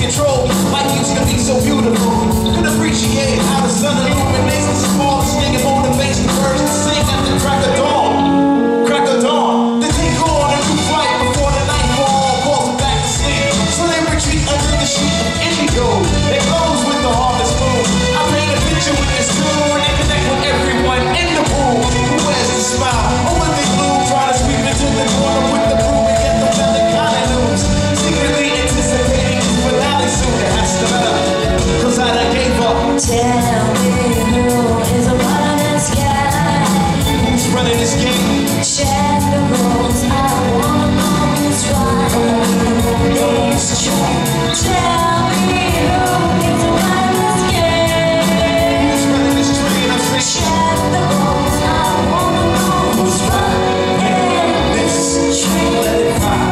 control. Life used to be so beautiful. Could appreciate how the sun illuminates the smallest thing and motivates the birds to sing at the crack of dawn. Crack of dawn. They take on a new flight before the nightfall calls them back to sleep. So they retreat under the sheet of indigo. They close with the harvest moon. I paint a picture with this tune and connect with everyone in the pool who wears the smile over the blue, try to sweep into the corner with the broom and get the melancholy news. Secretly anticipating this finale soon. It has to matter, cause I done gave up. Tell me who is a one in the sky? Who's running this game? Check the rules, I wanna know who's right. It's true. Tell me who is a one in the sky? Who's running this train? I'm saying Check the rules, I wanna know who's right. this train, let it ride.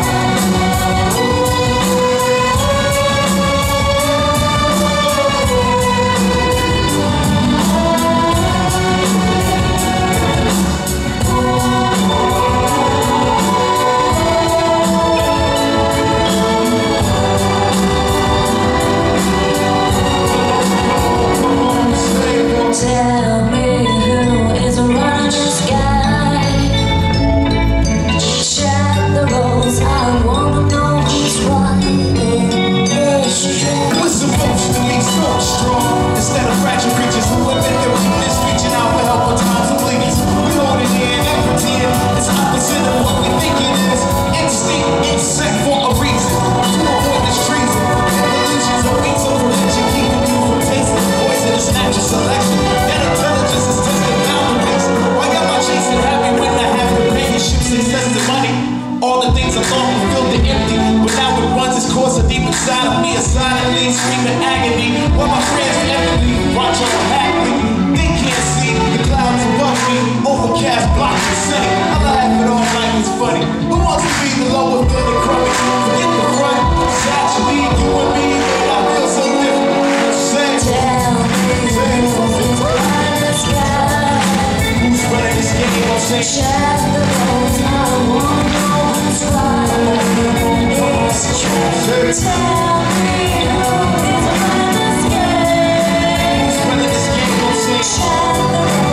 Tell me who is a runner in the sky. Check the rules, I wanna know who's right in this train. We're supposed to be so strong instead of fragile creatures who admit their weakness, reaching out for help when times of weakness. We hold it in and pretend it's opposite of what we think it is. Instinct, insect for a reason to avoid this treason. Evolution's a means of religion, keeping you from tasting poisonous natural selection. And intelligence is tested boundaries. Why am I chasing happy when I have companionship, success, and money? All the things I thought were filled to empty, but now it runs its course deep inside of me, a silently screaming agony. While my friends envy, watch on happily. They can't see the clouds above me, overcast blocks the sun. I laugh it off like it's funny. Who wants to be the lowest of the crummy? Forget the front, it's actually you and me, but I feel so different. Say, Tell me who is a runner in the sky. who's running this game? I'm saying, Check the rules, I wanna know who's right in this train. Tell me who is a runner in the sky. who's running this game? I'm saying, Check the rules.